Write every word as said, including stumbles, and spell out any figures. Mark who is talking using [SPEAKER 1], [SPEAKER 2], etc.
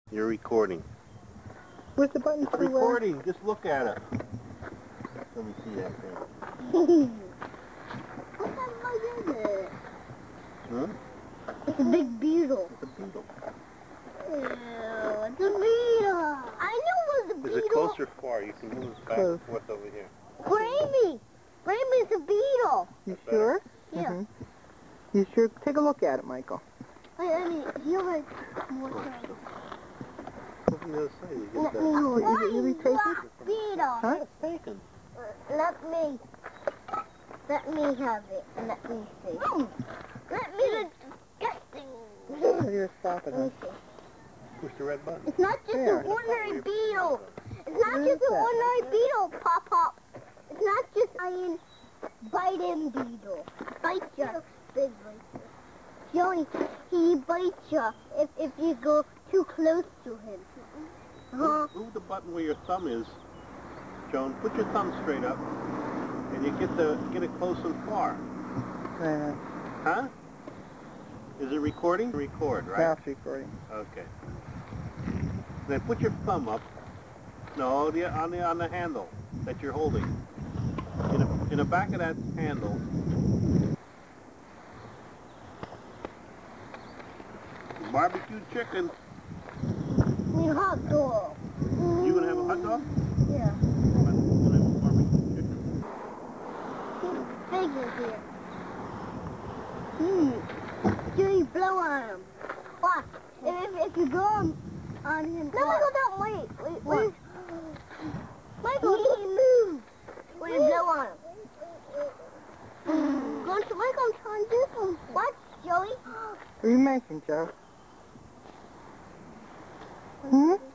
[SPEAKER 1] You're recording.
[SPEAKER 2] Where's the button
[SPEAKER 1] It's
[SPEAKER 2] for
[SPEAKER 1] recording. Just look at it. Let me see that thing.
[SPEAKER 3] What the hell is it?
[SPEAKER 1] Huh?
[SPEAKER 3] It's a big beetle.
[SPEAKER 1] It's a beetle.
[SPEAKER 3] Ew, it's a beetle. I knew it was a beetle.
[SPEAKER 1] Is it close or far? You can move it back
[SPEAKER 2] Close.
[SPEAKER 1] and forth over here.
[SPEAKER 3] Grammy. Grammy's a beetle.
[SPEAKER 2] You
[SPEAKER 1] That's
[SPEAKER 2] sure?
[SPEAKER 3] Yeah.
[SPEAKER 2] Mm-hmm. You sure? Take a look at it, Michael.
[SPEAKER 3] Wait, let me, you like more time.
[SPEAKER 1] Look on the other side. You
[SPEAKER 3] Let
[SPEAKER 1] get
[SPEAKER 3] me
[SPEAKER 1] that.
[SPEAKER 2] Oh, is it really taken?
[SPEAKER 3] black beetle.
[SPEAKER 2] Huh?
[SPEAKER 1] It's taken.
[SPEAKER 3] Let me, let me have it. Let me see. Let me disgusting.
[SPEAKER 2] You're stopping
[SPEAKER 3] Let me
[SPEAKER 2] us.
[SPEAKER 3] see.
[SPEAKER 1] Push the red button.
[SPEAKER 3] It's not just
[SPEAKER 2] There.
[SPEAKER 3] an ordinary beetle. It's not
[SPEAKER 2] What
[SPEAKER 3] just
[SPEAKER 2] is
[SPEAKER 3] an
[SPEAKER 2] that?
[SPEAKER 3] ordinary beetle, Pop Pop. It's not just an biting beetle. Bite ya. Big bite ya. Joey, he bites ya if, if you go too close to him. Uh-huh.
[SPEAKER 1] Move, move the button where your thumb is. Joan, put your thumb straight up, and you get the get it close and far.
[SPEAKER 2] Uh,
[SPEAKER 1] Huh? Is it recording? Record, right?
[SPEAKER 2] now it's recording.
[SPEAKER 1] Okay. Then put your thumb up. No, the, on the on the handle that you're holding. In the, in the back of that handle. Barbecue chicken.
[SPEAKER 3] You hot dog.
[SPEAKER 1] You gonna have a hot dog?
[SPEAKER 3] Yeah.
[SPEAKER 1] I'm gonna have a barbecue chicken.
[SPEAKER 3] Figure here. Hmm. Joey, blow on him. Watch. If, if you go on, on him. No, Michael, don't wait. Wait, wait. Michael, he moves. When you blow on him. Go to Michael and try and do something. Watch, Joey.
[SPEAKER 2] What are you making, Joe? Hmm?